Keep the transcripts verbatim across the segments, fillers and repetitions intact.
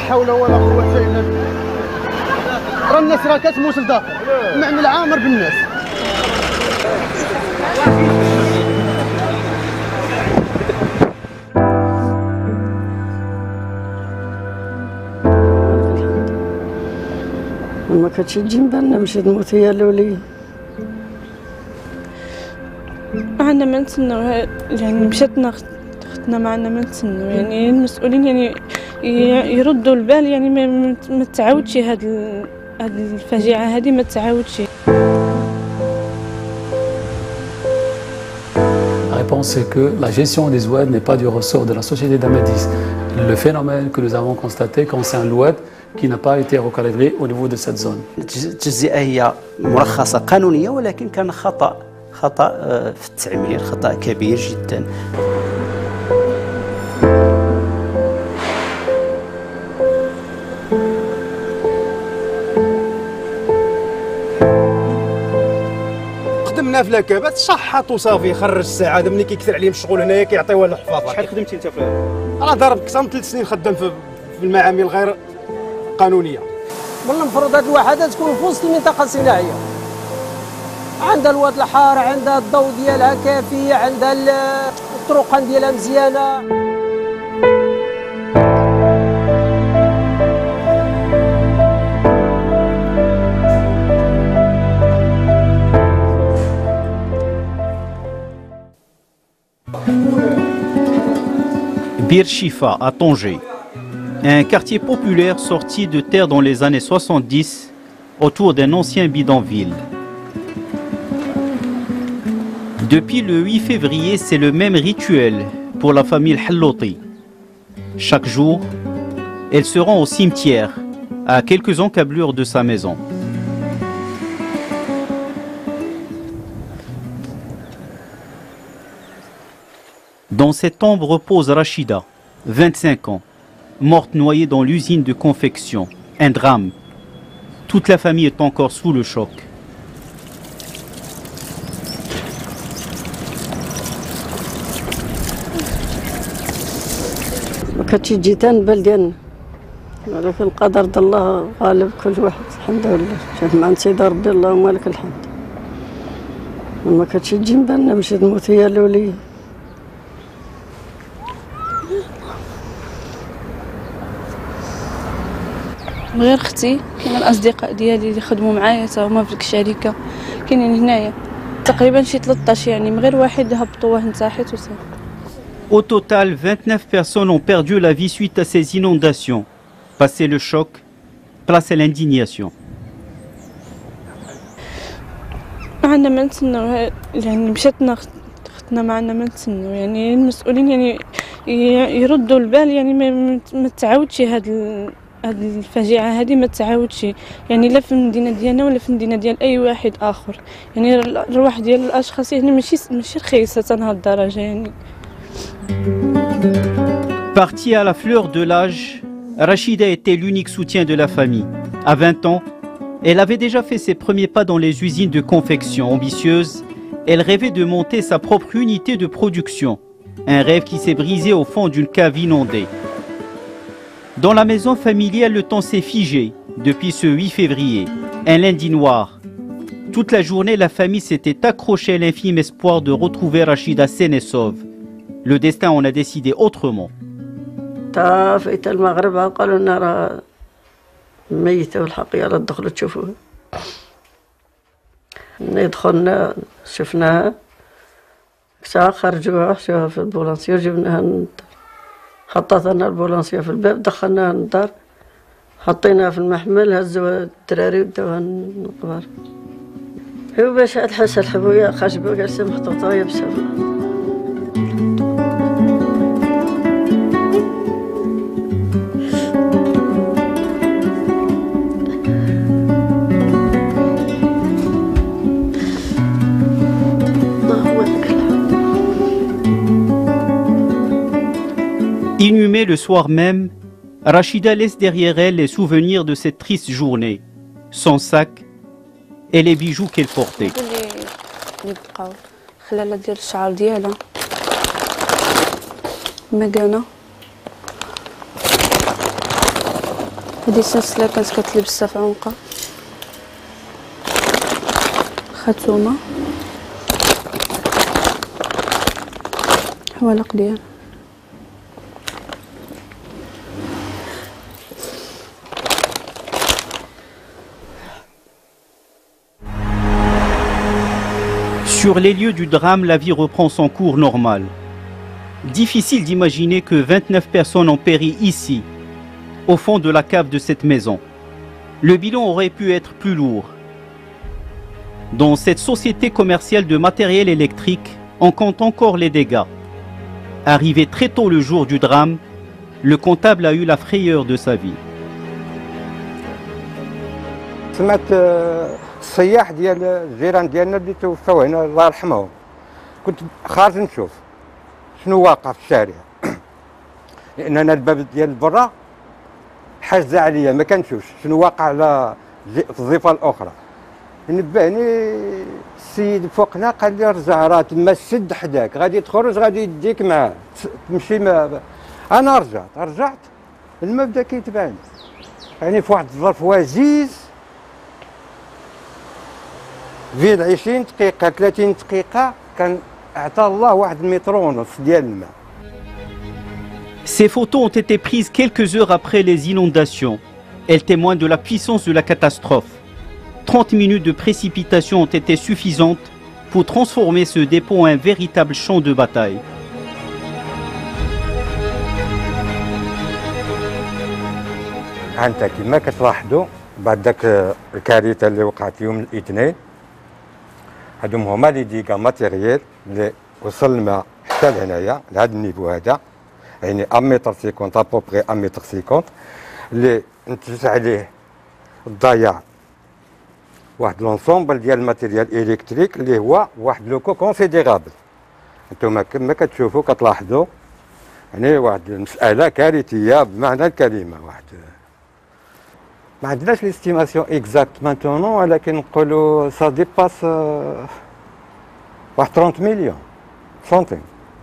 حول ولا قوة إلا بالله. راه الناس راه كتموت لداخل، المعمل عامر بالناس. ما كانتش تجي بالنا مشيت نموت هي الولية. معنا ما نتسناو، يعني مشاتنا اختنا معنا ما نتسناو، يعني المسؤولين يعني يردوا البال، يعني ما, ما تعاودش هاد هاد الفاجعة هذه ما تعاودش. La réponse est que la gestion des oueds n'est pas du ressort de la société d'Amadis. Le phénomène que nous avons constaté concerne l'oued qui n'a pas été recalibré au niveau de cette zone. التجزئة هي مرخصة قانونية، ولكن كان خطأ خطأ في التعمير، خطأ كبير جدا. خدمنا في لاكابات شحط وصافي، خرج الساعة هذا ملي كيكثر عليهم الشغل هنايا كيعطيوها للحفاظة. شحال خدمتي انت في هذا؟ انا ضرب اكثر من ثلاث سنين خدام في المعامل غير قانونية. من المفروض هذه الوحدات تكون في وسط المنطقة الصناعية، عندها الواد الحار، عندها الضوء ديالها كافي، عندها الطرقان ديالها مزيانة. Bir Shifa à Tanger, un quartier populaire sorti de terre dans les années soixante-dix autour d'un ancien bidonville. Depuis le huit février, c'est le même rituel pour la famille Hallouti. Chaque jour, elle se rend au cimetière, à quelques encablures de sa maison. Dans cette tombe repose Rachida, vingt-cinq ans, morte noyée dans l'usine de confection. Un drame. Toute la famille est encore sous le choc. ما كانتش تجي تنبل ديالنا، ولكن القدر د الله غالب كل واحد. الحمد لله جات مع سيدي ربي اللهم لك الحمد. ما كانتش تجي بالنا مشيت نموت هي الولية. غير اختي كاين الاصدقاء ديالي اللي خدموا معايا حتى هما في ديك الشركه كاينين هنايا تقريبا شي ثلاثطاش، يعني من غير واحد هبطوا واه انتحت وصافي. Au total, vingt-neuf personnes ont perdu la vie suite à ces inondations. Passé le choc, place à l'indignation. معنا ما نتسناو، يعني مشاتنا اختنا معنا ما نتسناو، يعني المسؤولين يعني يردوا البال، يعني ما, ما تعاودش هاد هاد الفاجعة هذه ما تعاودش، يعني لا في المدينة ديالنا ولا في المدينة ديال أي واحد آخر. يعني الأرواح ديال الأشخاص يعني ماشي ماشي رخيصة لهاد الدرجة يعني. Partie à la fleur de l'âge, Rachida était l'unique soutien de la famille. À vingt ans, elle avait déjà fait ses premiers pas dans les usines de confection. Ambitieuse, elle rêvait de monter sa propre unité de production. Un rêve qui s'est brisé au fond d'une cave inondée. Dans la maison familiale, le temps s'est figé depuis ce huit février, un lundi noir. Toute la journée, la famille s'était accrochée à l'infime espoir de retrouver Rachida saine et sauve. Le destin en a décidé autrement. فايت المغرب قالوا لنا راه ميتة والحق يلا تدخلوا تشوفوها. دخلنا شفناها ساعة خرجوها حشوها في البولانسية وجبناها للدار. حطت لنا البولانسية في الباب، دخلناها للدار، حطيناها في المحمل، هزوا الدراري وداوها للقبر. هو باش الحس الحبوية خشبة جالسة محطوطة يابسة. Inhumée le soir même, Rachida laisse derrière elle les souvenirs de cette triste journée, son sac et les bijoux qu'elle portait. هذه سلسلة كانت كتلبسها في عنقها، خاتومة، حوالق ديالها. Sur les lieux du drame, la vie reprend son cours normal. Difficile d'imaginer que vingt-neuf personnes ont péri ici, au fond de la cave de cette maison. Le bilan aurait pu être plus lourd. Dans cette société commerciale de matériel électrique, on compte encore les dégâts. Arrivé très tôt le jour du drame, le comptable a eu la frayeur de sa vie. السياح ديال الجيران ديالنا اللي توفاو هنا الله يرحمهم، كنت خارج نشوف شنو واقع في الشارع لان انا الباب ديال برا حاجه عليا ما كنشوفش شنو واقع على في الضفه الاخرى. نبهني السيد فوقنا قال لي رجع راه تما السد حداك غادي تخرج غادي يديك معاه تمشي ما انا رجعت رجعت الماء بدا كيتبان يعني في واحد الظرف وجيز في عشرين دقيقة ثلاثين دقيقة كان أعطى الله واحد المتر ونص ديال الماء. Ces photos ont été prises quelques heures après les inondations. Elles témoignent de la puissance de la catastrophe. trente minutes de précipitation ont été suffisantes pour transformer ce dépôt en un véritable champ de bataille. أنت كما كتلاحظوا بعد ذاك الكارثة اللي وقعت يوم الاثنين هادوم هما لي ديكا ماتيريال اللي وصل الماء حتى لهنايا لهذا النيفو هذا يعني واحد متر خمسين ابوبغي واحد متر خمسين اللي نتج عليه الضياع واحد لونسومبل ديال الماتيريال الكتريك اللي هو واحد لوكو كونسيديرابل. انتم كما كتشوفوا كتلاحظوا يعني واحد المسألة كارثية بمعنى الكلمة. واحد ما عندناش ليستيماسيون اكزاكت مانتونون ولكن نقولوا سا ديباس واحد ثلاثين مليون سنتيم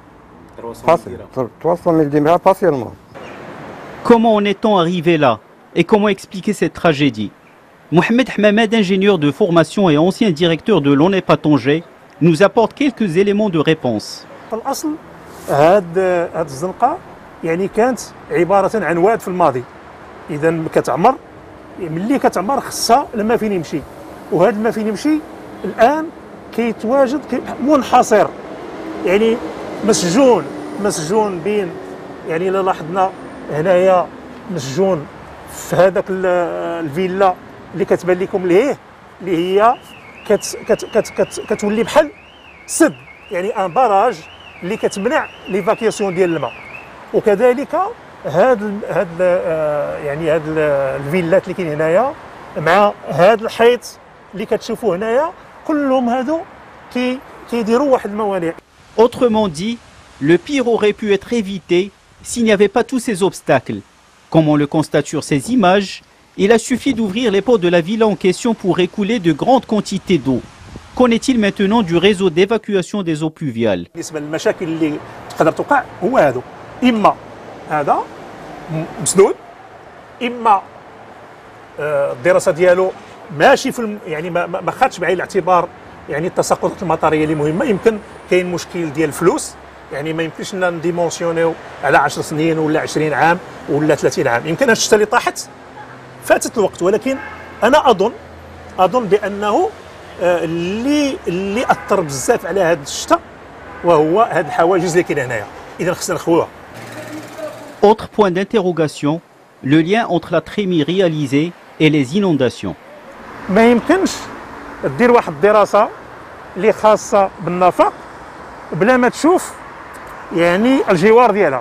trois cent mille dirhams facilement. Comment en est-on arrivé là et comment expliquer cette tragédie? Mohamed Hmamed, ingénieur de formation et ancien directeur de l'ONEP à Tanger, nous apporte quelques éléments de réponse. في الأصل هاد هاد الزنقة يعني كانت عبارة عن واد في الماضي، إذا كتعمر ملي كتعمر خصها الماء فين يمشي، وهذا الماء فين يمشي الآن كيتواجد منحصر يعني مسجون مسجون بين يعني إلا لاحظنا هنايا مسجون في هذاك الفيلا اللي كتبان لكم اللي اللي هي كت كت كت كت كتولي بحال سد يعني ان باراج اللي كتمنع ليفاكياسيون ديال الماء. وكذلك هاد هاد يعني هاد الفيلات اللي كاين هنايا مع هاد الحيط اللي كتشوفوه هنايا كلهم هادو كي كيديروا واحد الموانع. Autrement dit, le pire aurait pu être évité s'il n'y avait pas tous ces obstacles. Comme on le constate sur ces images, il a suffi d'ouvrir les portes de la villa en question pour écouler de grandes quantités d'eau. Qu'en est-il maintenant du réseau d'évacuation des eaux pluviales? بالنسبة للمشاكل اللي تقدر توقع هو هادو، إما هذا مسدود، إما الدراسة ديالو ماشي في الم... يعني ما ما خدش بعين الاعتبار يعني التساقطات المطرية اللي مهمة. يمكن كاين مشكل ديال الفلوس، يعني ما يمكنش لنا نديمونسيونيو على عشر سنين ولا عشرين عام ولا ثلاثين عام. يمكن هاد الشتا اللي طاحت فاتت الوقت، ولكن انا اظن اظن بانه اللي اللي اثر بزاف على هذا الشتا وهو هاد الحواجز اللي كاين هنايا، اذا خصنا نخويوها. Autre point d'interrogation, le lien entre la trémie réalisée et les inondations. ما يمكنش دير واحد الدراسة اللي خاصة بالنفق بلا ما تشوف يعني الجوار ديالها.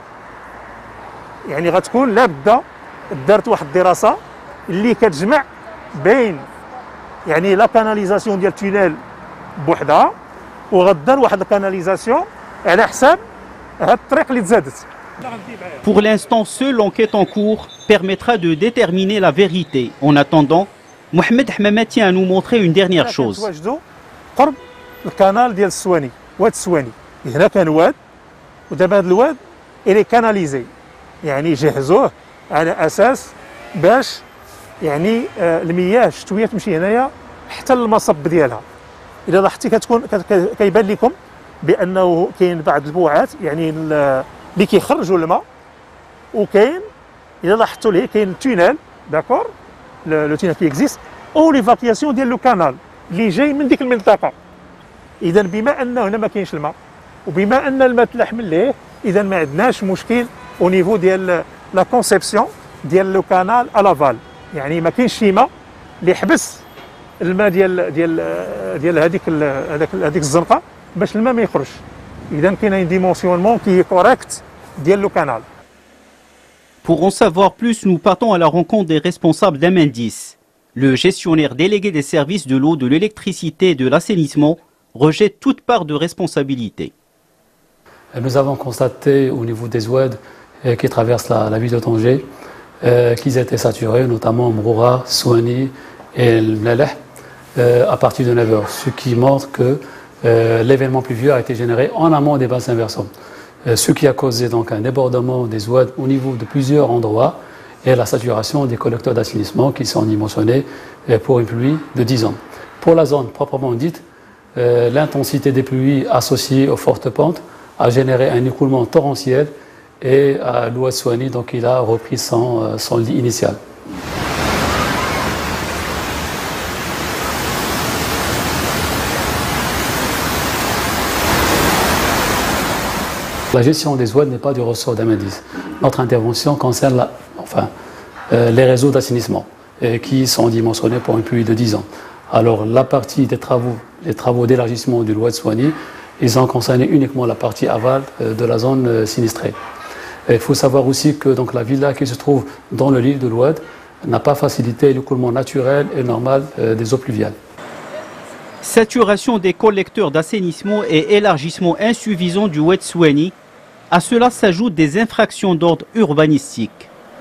يعني غتكون لابد دارت واحد الدراسة اللي كتجمع بين يعني لا كاناليزاسيون ديال التونيل بوحدها وغدار واحد الكاناليزاسيون على حساب هاد الطريق اللي تزادت. Pour l'instant, seule l'enquête en cours permettra de déterminer la vérité. En attendant, Mohamed Hmamed tient à nous montrer une dernière chose. كنتواجدوا قرب الكانال ديال السواني، واد السواني. هنا كان واد ودابا هذا الواد إلي كاناليزي، يعني جهزوه على أساس باش يعني آه المياه الشتويه تمشي هنايا حتى للمصب ديالها. اذا لاحظتي كتكون كيبان لكم بانه كاين بعض البوعات يعني اللي كيخرجوا الماء، وكاين اذا لاحظتوا ليه كاين تونيل داكور لو تونيل كي اكزيست او ليفاكياسيون ديال لو كانال اللي جاي من ديك المنطقه. اذا بما ان هنا ما كاينش الماء وبما ان الماء تلاحم ليه، اذا ما عندناش مشكل او نيفو ديال لا كونسيبسيون ديال لو كانال ا لافال، يعني ما كاينش شي ماء اللي يحبس الماء ديال ديال ديال هذيك هذاك هذيك الزنقه باش الماء ما يخرجش. اذا كاين ان ديمونسيونمون كي كوريكت ديال لو كانال. Pour en savoir plus, nous partons à la rencontre des responsables d'Amendis. Le gestionnaire délégué des services de l'eau, de l'électricité et de l'assainissement rejette toute part de responsabilité. Nous avons constaté au niveau des oueds qui traversent la, la ville de Tanger euh, qu'ils étaient saturés, notamment Mroura, Souani et le Mlaleh, euh, à partir de neuf heures, ce qui montre que euh, l'événement pluvieux a été généré en amont des bassins versants. Euh, ce qui a causé donc un débordement des oueds au niveau de plusieurs endroits et la saturation des collecteurs d'assainissement qui sont dimensionnés euh, pour une pluie de dix ans. Pour la zone proprement dite, euh, l'intensité des pluies associée aux fortes pentes a généré un écoulement torrentiel et à l'oued Souani, donc il a repris son, son lit initial. La gestion des oueds n'est pas du ressort d'Amendis. Notre intervention concerne la, enfin, euh, les réseaux d'assainissement euh, qui sont dimensionnés pour une pluie de dix ans. Alors la partie des travaux, les travaux d'élargissement du l'oued Souani, ils ont concerné uniquement la partie aval euh, de la zone euh, sinistrée. Il faut savoir aussi que donc, la villa qui se trouve dans le lit de l'oued n'a pas facilité l'écoulement naturel et normal euh, des eaux pluviales. Saturation des collecteurs d'assainissement et élargissement insuffisant du oued Souani. À cela s'ajoutent des infractions d'ordre urbanistique.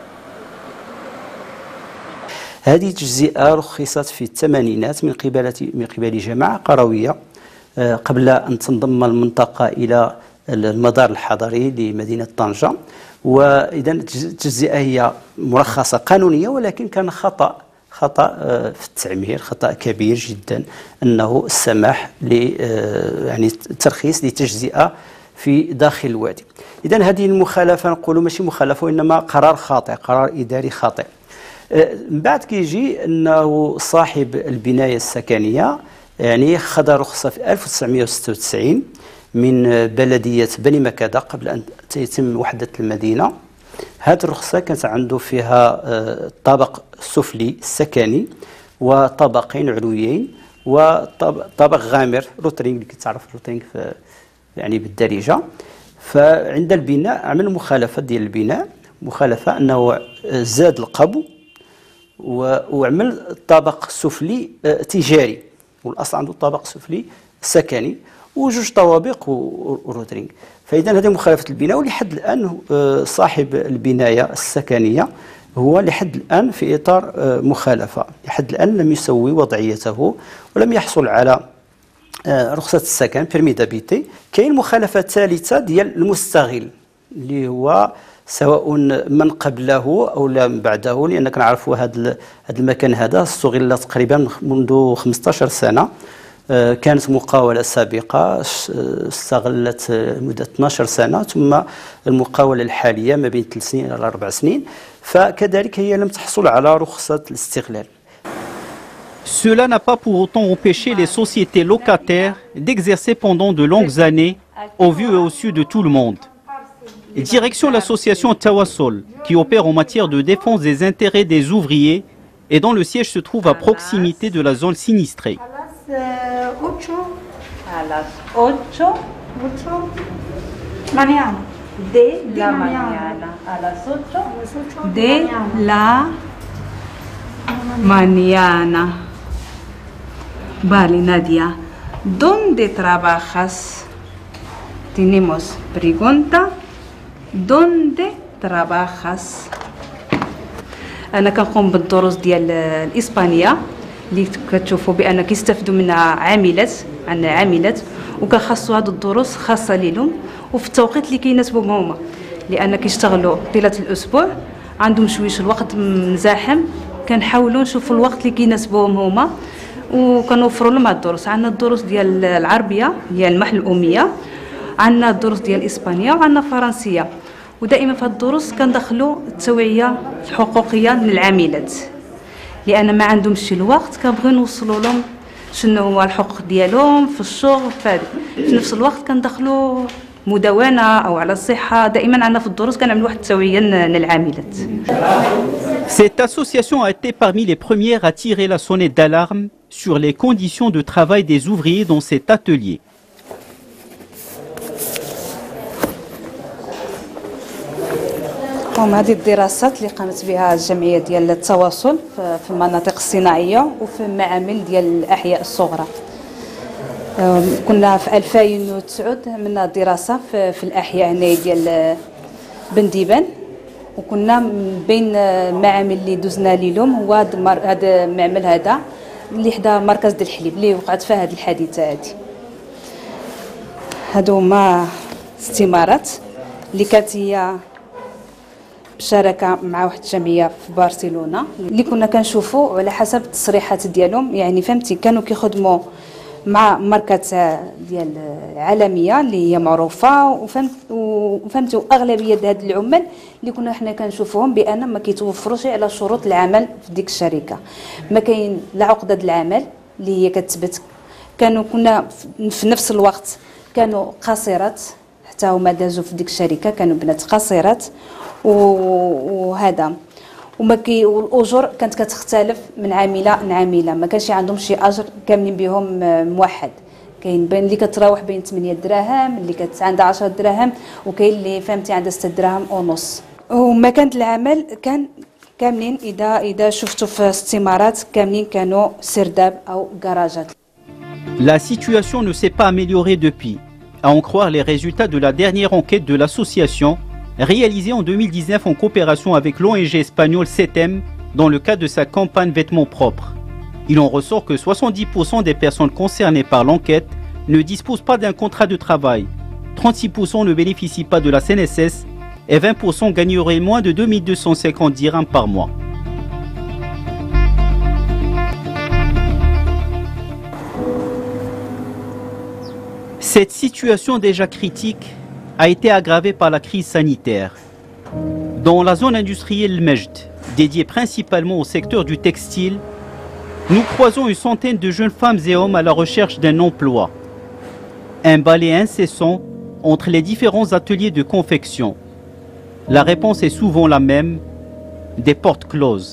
هذه تجزئة رخصت في الثمانينات من قبل من قبل جماعة قروية قبل أن تنضم المنطقة إلى المدار الحضري لمدينة طنجة. وإذا التجزئة هي مرخصة قانونية، ولكن كان خطأ خطأ في التعمير، خطأ كبير جدا أنه السماح ل يعني الترخيص لتجزئة في داخل الوادي. إذا هذه المخالفة نقولوا ماشي مخالفة وإنما قرار خاطئ، قرار إداري خاطئ. من بعد كيجي أنه صاحب البناية السكنية يعني خذ رخصة في ألف وتسعمائة وستة وتسعين من بلدية بني مكادة قبل أن تتم وحدة المدينة. هذه الرخصة كانت عنده فيها طابق سفلي سكني وطابقين علويين وطابق غامر روترينغ اللي كتعرف الروترينغ يعني بالدارجة. فعند البناء عمل مخالفة ديال البناء، مخالفة أنه زاد القبو وعمل الطابق السفلي تجاري، والأصل عنده طابق سفلي سكني وجوج طوابق وروترينغ. فإذا هذه مخالفة البناء، ولحد الآن صاحب البناية السكنية هو لحد الآن في إطار مخالفة، لحد الآن لم يسوي وضعيته ولم يحصل على رخصة السكن بيرمي دابيتي. كاين مخالفة ثالثة ديال المستغل اللي هو سواء من قبله او لا من بعده، لان كنعرفوا هذا هذا المكان هذا استغل تقريبا منذ خمسطاش سنة. كانت مقاولة سابقة استغلت مدة اثناش سنة، ثم المقاولة الحالية ما بين ثلاث سنين إلى أربع سنين، فكذلك هي لم تحصل على رخصة الاستغلال. Cela n'a pas pour autant empêché les sociétés locataires d'exercer pendant de longues années au vu et au su de tout le monde. Direction l'association Tawassol, qui opère en matière de défense des intérêts des ouvriers et dont le siège se trouve à proximité de la zone sinistrée. Vale, Nadia, ¿dónde trabajas? Tenemos pregunta, ¿dónde trabajas? أنا كنقوم بالدروس ديال الإسبانية اللي كتشوفوا بأن كيستافدوا منها عاملات، عندنا عاملات وكنخصوا هاد الدروس خاصة لهم وفي التوقيت اللي كيناسبهم هما، لأن كيشتغلوا طيلة الأسبوع عندهم شويش الوقت مزاحم كنحاولوا نشوفوا الوقت اللي كيناسبوهم هما وكنوفروا لهم هاد الدروس. عندنا الدروس ديال العربيه ديال المحل الاميه، عندنا الدروس ديال الاسبانيه وعندنا الفرنسيه. ودائما في هاد الدروس كندخلوا التوعيه الحقوقيه للعاملات، لان ما عندهمش الوقت كنبغيو نوصلوا لهم شنو هو الحقوق ديالهم في الشغل. في نفس الوقت كندخلوا مدونة أو على الصحة. دائما عندنا في الدروس كنعملوا واحد التوعية للعاملات. Cette association a été parmi les premières à tirer la sonnette d'alarme sur les conditions de travail des ouvriers dans cet atelier. هم هذه الدراسات اللي قامت بها الجمعية ديال التواصل في المناطق الصناعية وفي المعامل ديال الأحياء الصغرى. كنا في ألفين وتسعة عملنا دراسة في الأحياء هنا ديال بنديبان، وكنا من بين المعامل اللي دوزنا ليهم هو هذا المعمل هذا اللي حدا مركز ديال الحليب اللي وقعت فيها هذه الحادثة هذه. هادو هما استمارات اللي كانت هي بشراكه مع واحد الجمعيه في برشلونه اللي كنا كنشوفوا على حسب التصريحات ديالهم. يعني فهمتي كانوا كيخدموا مع ماركات ديال عالميه اللي هي معروفه، وفهمت وفهمتوا اغلبيه هاد العمال اللي كنا حنا كنشوفوهم بان ما كيتوفروش على شروط العمل في ديك الشركه. ما كاين لا عقده العمل اللي هي كتثبت. كانوا كنا في نفس الوقت كانوا قاصرات، حتى هما دازوا في ديك الشركه كانوا بنات قاصرات، وهذا وما كي والاجور كانت كتختلف من عامله لعامله. ما كانش عندهم شي اجر كاملين بهم موحد. كاين بين اللي كتراوح بين ثمانية دراهم، اللي كانت عندها عشرة دراهم، وكاين اللي فهمتي عندها ستة دراهم ونص. ومكان العمل كان كاملين اذا اذا شفتوا في استمارات كاملين كانوا سرداب او كراجات. La situation ne s'est pas améliorée depuis, à en croire les résultats de la dernière enquête de l'association réalisée en deux mille dix-neuf en coopération avec l'O N G espagnole S E T E M dans le cadre de sa campagne Vêtements propres. Il en ressort que soixante-dix pour cent des personnes concernées par l'enquête ne disposent pas d'un contrat de travail, trente-six pour cent ne bénéficient pas de la C N S S et vingt pour cent gagneraient moins de deux mille deux cent cinquante dirhams par mois. Cette situation déjà critique a été aggravée par la crise sanitaire. Dans la zone industrielle Majd, dédiée principalement au secteur du textile, nous croisons une centaine de jeunes femmes et hommes à la recherche d'un emploi. Un balai incessant entre les différents ateliers de confection. La réponse est souvent la même, des portes closes.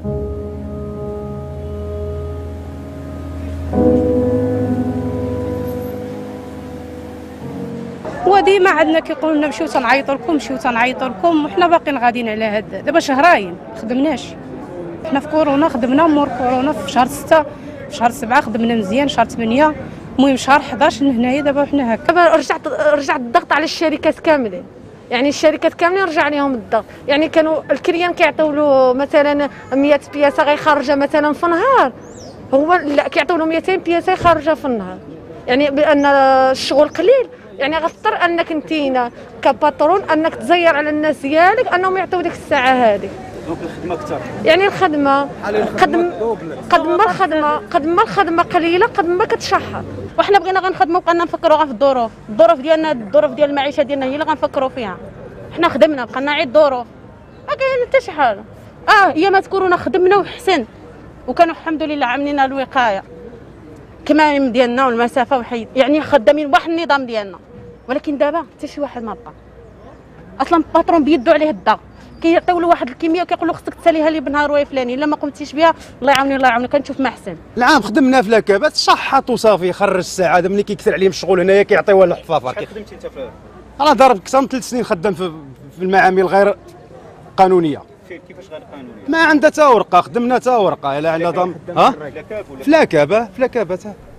وديما عندنا كيقولوا لنا مشيو تنعيطوا لكم مشيو تنعيطوا لكم، وحنا باقيين غاديين على هاد دابا شهرين ما خدمناش. حنا في كورونا خدمنا، مور كورونا في شهر ستة في شهر سبعة خدمنا مزيان، شهر ثمانية المهم شهر حداش هنايا دابا حنا هكا. دابا رجعت رجع الضغط على الشركات كاملين، يعني الشركات كاملين رجع عليهم الضغط. يعني كانوا الكليان كيعطيو له مثلا مية بياسه غيخرجها مثلا في النهار، هو لا كيعطيو له مئتين بياسه يخرجها في النهار. يعني بان الشغل قليل، يعني غتضطر انك انتينا كباترون انك تزير على الناس ديالك انهم يعطيو ديك الساعه هذه. دونك الخدمه اكثر، يعني الخدمه قد قد ما الخدمه قد ما الخدمه قليله قد ما كتشحر. وحنا بغينا غنخدموا بقينا نفكروا غير في الظروف، الظروف ديالنا الظروف ديال المعيشه ديالنا هي اللي غنفكروا فيها. حنا خدمنا بقينا عيد ظروف ما كاين حتى شي حاجه. اه ايامات كورونا خدمنا وحسن، وكانوا الحمد لله عاملين الوقايه كمام ديالنا والمسافه وحيد، يعني خدامين واحد النظام ديالنا. ولكن دابا حتى شي واحد ما بقى اصلا. الباترون بيدو عليه الضغط، كيعطيو له واحد الكميه وكيقول له خصك تساليها لي بنهار واي فلاني، الا ما قمتيش بها الله يعاوني الله يعاوني كنشوف ما احسن. العام خدمنا في لاكابات شحط وصافي، خرج الساعه. هذا ملي كيكثر عليهم الشغل هنايا كيعطيوها للحفاظه. شحال خدمتي انت في؟ انا ضرب اكثر من ثلاث سنين خدام في في المعامل غير قانونيه. كيفاش غير قانونيه؟ ما عندها تا ورقه، خدمنا تا ورقه الا عندنا ضم ها في لاكابه في لاكابه.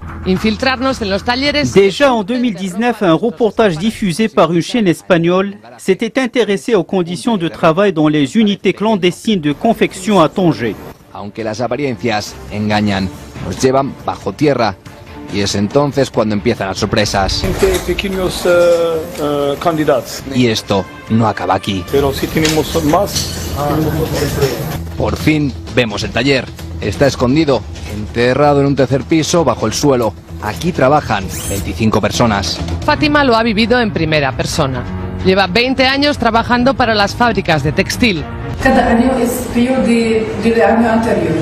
Déjà en deux mille dix-neuf, un reportage diffusé par une chaîne espagnole s'était intéressé aux conditions de travail dans les unités clandestines de confection à Tanger. Aunque las apariencias engañan, nos llevan bajo tierra y es entonces cuando empiezan las sorpresas. Pequeños uh, uh, candidatos. Y esto no acaba aquí. Pero si tenemos más. Por fin Vemos el taller. Está escondido, enterrado en un tercer piso bajo el suelo. Aquí trabajan veinticinco personas. Fátima lo ha vivido en primera persona. Lleva veinte años trabajando para las fábricas de textil. Cada año es peor de, del año anterior.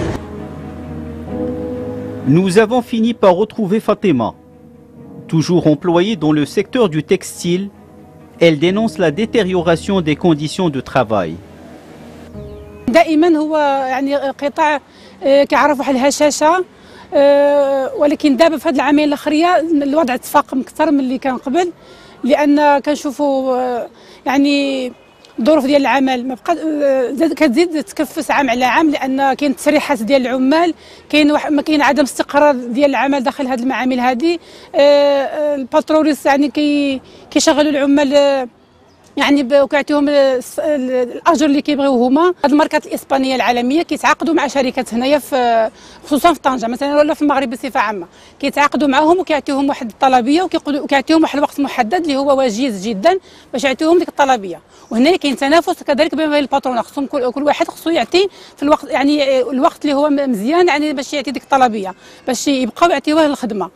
Nous avons fini par retrouver Fatima. Toujours employée dans le secteur du textile, elle dénonce la détérioration des conditions de travail. دائما هو يعني قطاع كيعرف واحد الهشاشه ولكن دابا في هذه العامين الاخريه الوضع تفاقم اكثر من اللي كان قبل لان كنشوفوا يعني الظروف ديال العمل ما بقى كتزيد تكفس عام على عام لان كاين تسريحات ديال العمال كاين ما كاين عدم استقرار ديال العمل داخل هذه المعامل هذه الباتروليس يعني كي كيشغلوا العمال يعني وكيعطيوهم الاجر اللي كيبغيو هما. هاد الماركات الاسبانيه العالميه كيتعاقدوا مع شركات هنايا في خصوصا في طنجه مثلا ولا في المغرب بصفه عامه كيتعاقدوا معاهم وكيعطيوهم واحد الطلبيه وكيعطيوهم واحد الوقت محدد اللي هو وجيز جدا باش يعطيوهم ديك الطلبيه. وهنا كاين تنافس كذلك بين الباترون خصهم كل, كل واحد خصو يعطي في الوقت يعني الوقت اللي هو مزيان يعني باش يعطي ديك الطلبيه باش يبقاو يعطيوه الخدمه.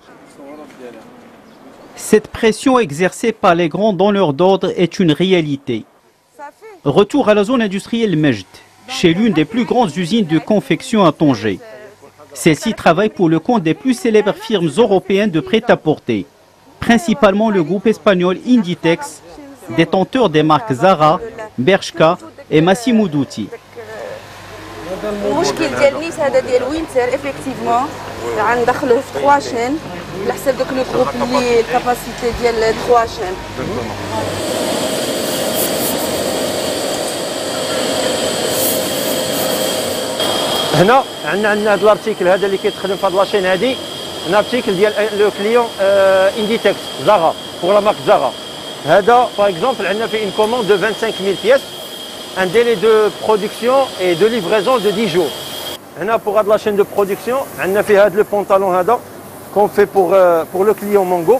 Cette pression exercée par les grands donneurs d'ordre est une réalité. Retour à la zone industrielle Majd, chez l'une des plus grandes usines de confection à Tanger. Celle-ci travaille pour le compte des plus célèbres firmes européennes de prêt-à-porter, principalement le groupe espagnol Inditex, détenteur des marques Zara, Bershka et Massimo Dutti. المشكل ديال نيس هذا ديال وينتر افيكتيفمون غندخلوه في ثلاثة شين على حساب دوك لو جروب اللي الكاباسيتي ديال ثلاثة شين. هنا عندنا عندنا هذا الارتيكل هذا اللي كيتخدم في هذا لاشين هذه هنا ارتيكل ديال لو كليون انديتكس زارا بور لا مارك زارا. هذا باغ اكزومبل عندنا في ان كوموند دو vingt-cinq mille pièces. Un délai de production et de livraison de dix jours. Là, pour la chaîne de production, on a fait le pantalon qu'on fait pour, pour le client Mango.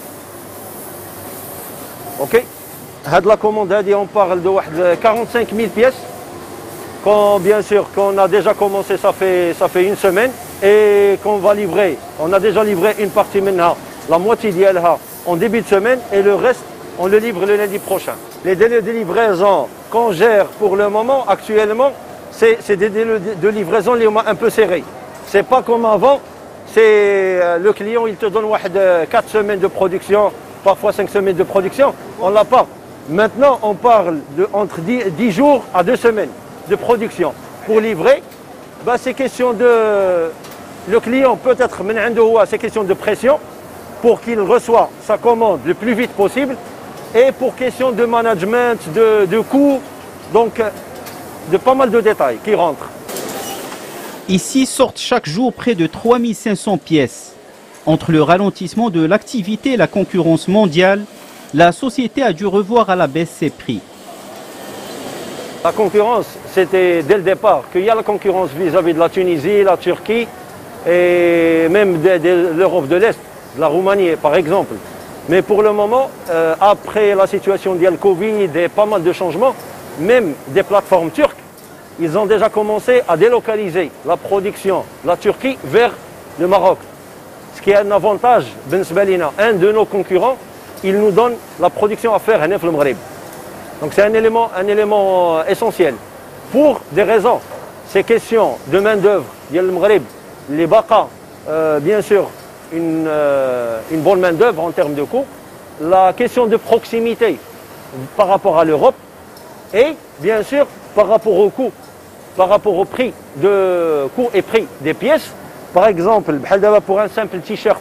Ok. La commande, on parle de quarante-cinq mille pièces. Quand, bien sûr, qu'on a déjà commencé, ça fait, ça fait une semaine. Et qu'on va livrer. On a déjà livré une partie maintenant, la moitié d'elle en début de semaine. Et le reste, on le livre le lundi prochain. Les délais de livraison qu'on gère pour le moment, actuellement, c'est des délais de livraison un peu serrés. C'est pas comme avant, c'est le client il te donne quatre semaines de production, parfois cinq semaines de production, on l'a pas. Maintenant, on parle de entre dix jours à deux semaines de production. Pour livrer, bah, c'est question de... Le client peut-être, c'est question de pression pour qu'il reçoive sa commande le plus vite possible. Et pour question de management, de, de coûts, donc de pas mal de détails qui rentrent. Ici sortent chaque jour près de trois mille cinq cents pièces. Entre le ralentissement de l'activité et la concurrence mondiale, la société a dû revoir à la baisse ses prix. La concurrence, c'était dès le départ qu'il y a la concurrence vis-à-vis de la Tunisie, la Turquie et même de, de l'Europe de l'Est, de la Roumanie par exemple. Mais pour le moment, euh, après la situation de la Covid et pas mal de changements, même des plateformes turques, ils ont déjà commencé à délocaliser la production de la Turquie vers le Maroc. Ce qui est un avantage, un de nos concurrents, il nous donne la production à faire à Nef le Maghreb. Donc c'est un élément, un élément essentiel. Pour des raisons, ces questions de main-d'œuvre, le Maghreb, les Baqa, euh, bien sûr, Une, euh, une bonne main-d'œuvre en termes de coût, la question de proximité par rapport à l'Europe et bien sûr par rapport au coût, par rapport au prix de coût et prix des pièces. Par exemple, pour un simple t-shirt,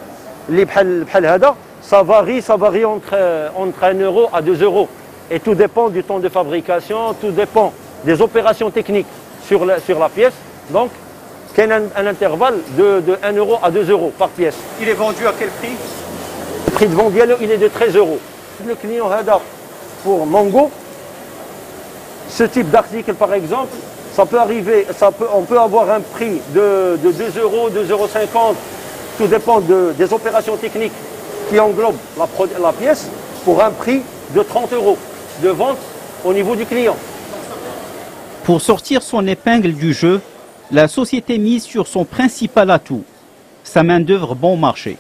ça varie, ça varie entre, entre un euro à deux euros. Et tout dépend du temps de fabrication, tout dépend des opérations techniques sur la, sur la pièce. Donc, qu'il y a un, un intervalle de, de un euro à deux euros par pièce. Il est vendu à quel prix? Le prix de vente, il est de treize euros. Le client Hada pour Mango, ce type d'article par exemple, ça peut arriver, ça peut, on peut avoir un prix de, de deux euros, deux euros cinquante, tout dépend de, des opérations techniques qui englobent la, la pièce, pour un prix de trente euros de vente au niveau du client. Pour sortir son épingle du jeu, la société mise sur son principal atout, sa main-d'œuvre bon marché.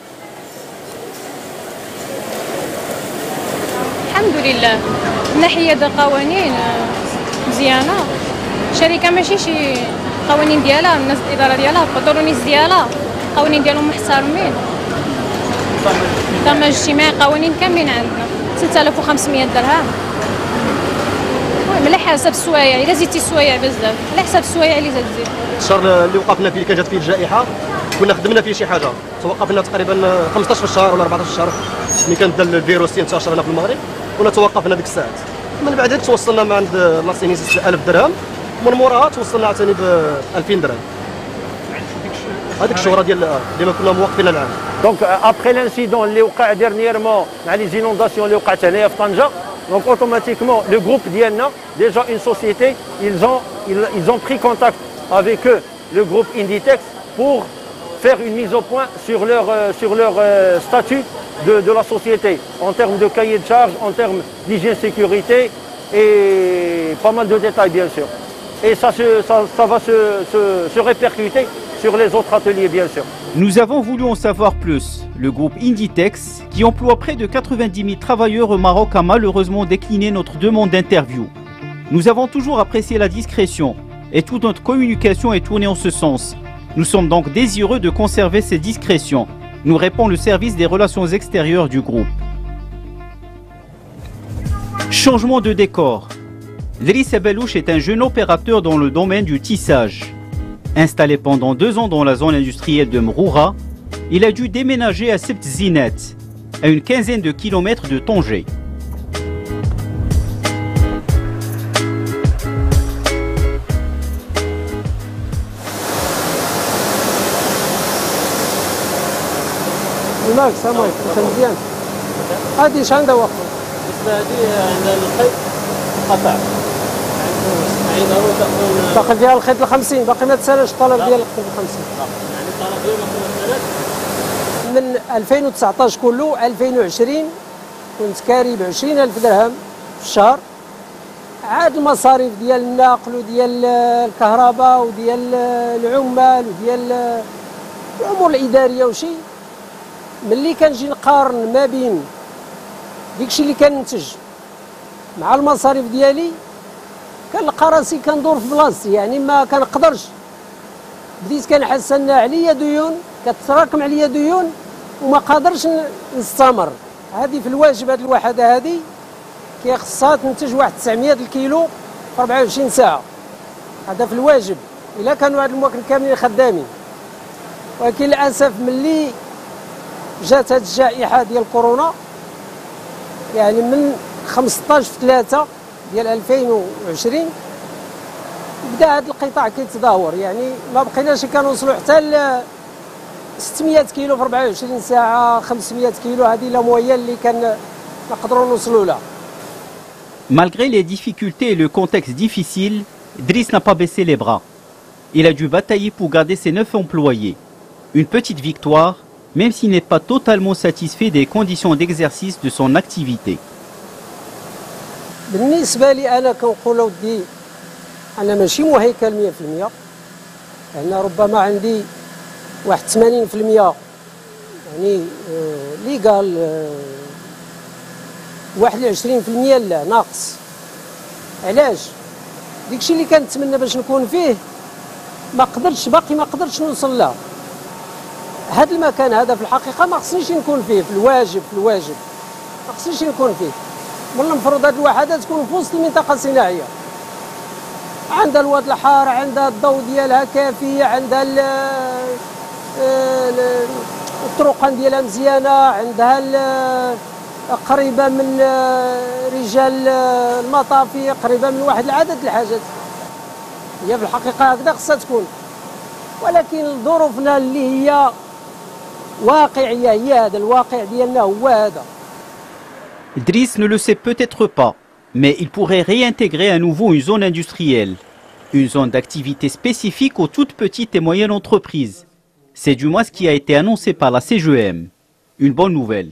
الحمد لله من ناحية القوانين مزيانة الشركة ماشي شي قوانين ديالها الناس الإدارة ديالها الباطرونيس ديالها القوانين ديالهم محترمين الضمان الاجتماعي قوانين كاملين عندنا ستة آلاف وخمسمية درهم المهم على حسب السوايع إلا زدتي السوايع بزاف على حسب السوايع اللي تزيد. الشهر اللي وقفنا فيه اللي كانت فيه الجائحة كنا خدمنا فيه شي حاجة توقفنا تقريبا خمسطاش في الشهر ولا أربعطاش في الشهر ملي كان بدا الفيروس ينتشر هنا في المغرب كنا توقفنا ديك الساعات من بعد هذيك توصلنا من عند لاسينيس ألف درهم ومن موراها توصلنا عاوتاني ب ألفين درهم هذيك الشهرة ديال اللي ما كنا موقفين العام. دونك ابخي لانسيدون اللي وقع ديرنييرمون مع لي زينونداسيون اللي وقعت هنايا في طنجة دونك اوتوماتيكمون لو جروب ديالنا ديجا اون سوسيتي ils ont ils ont pris contact avec eux le groupe Inditex pour faire une mise au point sur leur sur leur statut de de la société en termes de cahier de charges, en termes d'hygiène sécurité et pas mal de détails bien sûr. Et ça, se, ça, ça va se, se, se répercuter sur les autres ateliers, bien sûr. Nous avons voulu en savoir plus. Le groupe Inditex, qui emploie près de quatre-vingt-dix mille travailleurs au Maroc, a malheureusement décliné notre demande d'interview. Nous avons toujours apprécié la discrétion et toute notre communication est tournée en ce sens. Nous sommes donc désireux de conserver ces discrétions, nous répond le service des relations extérieures du groupe. Changement de décor. Driss Abelouch est un jeune opérateur dans le domaine du tissage. Installé pendant deux ans dans la zone industrielle de Mroura, il a dû déménager à Sebt Zinet, à une quinzaine de kilomètres de Tanger. الماك ساموي مزيان هذه اش عندها وقت هذه عندها الخيط قطع باقي فيها الخيط ل خمسين باقي ما تسالش الطلب ديال الخيط ل خمسين يعني الطلب ديالها ما تسالش من ألفين وتسعطاش كله ألفين وعشرين كنت كاري ب عشرين ألف درهم في الشهر عاد المصاريف ديال النقل وديال الكهرباء وديال العمال وديال الامور الاداريه وشي ملي كنجي نقارن ما بين داكشي اللي كننتج مع المصاريف ديالي كنلقى راسي كندور في بلاصتي يعني ما كنقدرش بديت كنحس ان عليا ديون كتراكم عليا ديون وما قادرش نستمر. هذه في الواجب هذه الوحده هذه كيخصها تنتج واحد تسعمية الكيلو في أربعة وعشرين ساعه هذا في الواجب الا كانوا هاد المواكن كاملين خدامين ولكن للاسف ملي جات هاد الجائحه ديال كورونا يعني من خمسطاش في ثلاثة ديال ألفين وعشرين بدا هذا القطاع كيتدهور يعني ما بقيناش كنوصلوا حتى ل ستمية كيلو في أربعة وعشرين ساعه خمسمية كيلو هذه لا مويه اللي كان نقدروا نوصلوا لها. Malgré les difficultés et le contexte difficile, Driss n'a pas baissé les bras. Il a dû batailler pour garder ses neuf employés. Une petite victoire, même s'il n'est pas totalement satisfait des conditions d'exercice de son activité. بالنسبه لي انا كنقول ودي انا ماشي مهيكل مية في المية انا ربما عندي واحد ثمانين في المية يعني اللي قال واحد وعشرين في المية لا ناقص. علاش داكشي اللي كنتمنى باش نكون فيه ما قدرتش باقي ما قدرتش نوصل له. هذا المكان هذا في الحقيقه ما خصنيش نكون فيه في الواجب في الواجب ما خصنيش نكون فيه. من المفروض هذه الوحده تكون في وسط المنطقه الصناعيه عندها الواد الحار عندها الضوء ديالها كافي عندها الطرقان ديالها مزيانه عندها قريبه من رجال المطافي قريبه من واحد العدد الحاجات هي في الحقيقه هكذا خصها تكون ولكن ظروفنا اللي هي واقعيه هي هذا الواقع ديالنا هو هذا. Driss ne le sait peut-être pas, mais il pourrait réintégrer à nouveau une zone industrielle, une zone d'activité spécifique aux toutes petites et moyennes entreprises. C'est du moins ce qui a été annoncé par la C G E M. Une bonne nouvelle.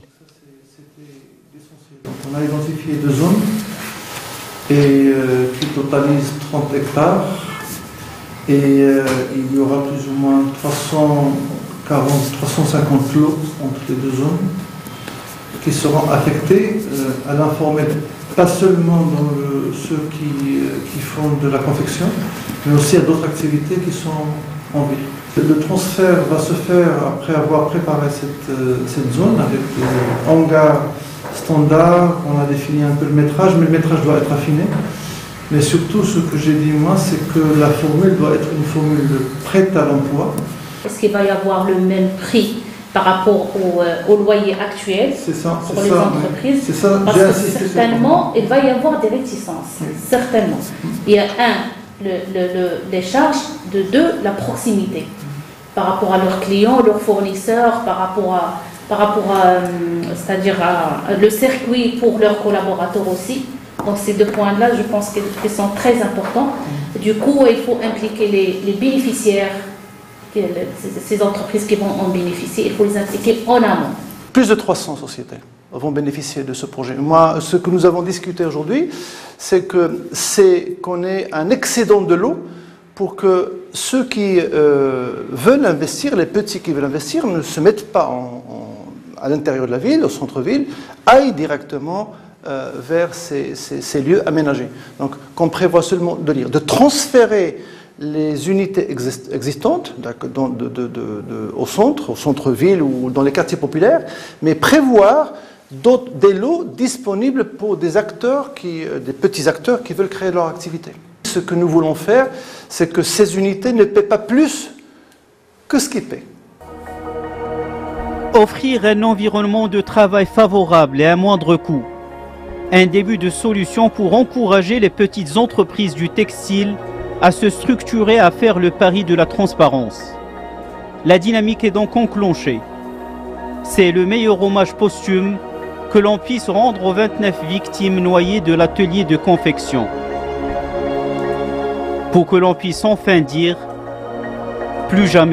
On a identifié deux zones et, euh, qui totalisent trente hectares Et euh, il y aura plus ou moins trois cent quarante, trois cent cinquante lots entre les deux zones qui seront affectés euh, à l'informel, pas seulement dans le, ceux qui, euh, qui font de la confection, mais aussi à d'autres activités qui sont en ville. Le transfert va se faire après avoir préparé cette, euh, cette zone avec des hangars standards. On a défini un peu le métrage, mais le métrage doit être affiné. Mais surtout, ce que j'ai dit moi, c'est que la formule doit être une formule prête à l'emploi. Est-ce qu'il va y avoir le même prix par rapport au, euh, au loyer actuel ça, pour les ça, entreprises? C'est ça, parce que certainement, il va y avoir des réticences. Oui. Certainement. Il y a un, le, le, le, les charges, de deux, la proximité par rapport à leurs clients, leurs fournisseurs, par rapport à, par rapport à, euh, c'est-à-dire à, le circuit pour leurs collaborateurs aussi. Donc ces deux points-là, je pense qu'ils sont très importants. Du coup, il faut impliquer les, les bénéficiaires, ces entreprises qui vont en bénéficier, il faut les impliquer en amont. Plus de trois cents sociétés vont bénéficier de ce projet. Moi, ce que nous avons discuté aujourd'hui, c'est que c'est qu'on ait un excédent de l'eau pour que ceux qui euh, veulent investir, les petits qui veulent investir, ne se mettent pas en, en, à l'intérieur de la ville, au centre-ville, aillent directement euh, vers ces, ces, ces lieux aménagés. Donc, qu'on prévoit seulement de lire, de transférer les unités existantes de, de, de, de, au centre, au centre-ville ou dans les quartiers populaires, mais prévoir des lots disponibles pour des acteurs, qui, des petits acteurs qui veulent créer leur activité. Ce que nous voulons faire, c'est que ces unités ne paient pas plus que ce qu'ils paient. Offrir un environnement de travail favorable et à moindre coût. Un début de solution pour encourager les petites entreprises du textile à se structurer, à faire le pari de la transparence. La dynamique est donc enclenchée. C'est le meilleur hommage posthume que l'on puisse rendre aux vingt-neuf victimes noyées de l'atelier de confection. Pour que l'on puisse enfin dire « plus jamais ça ».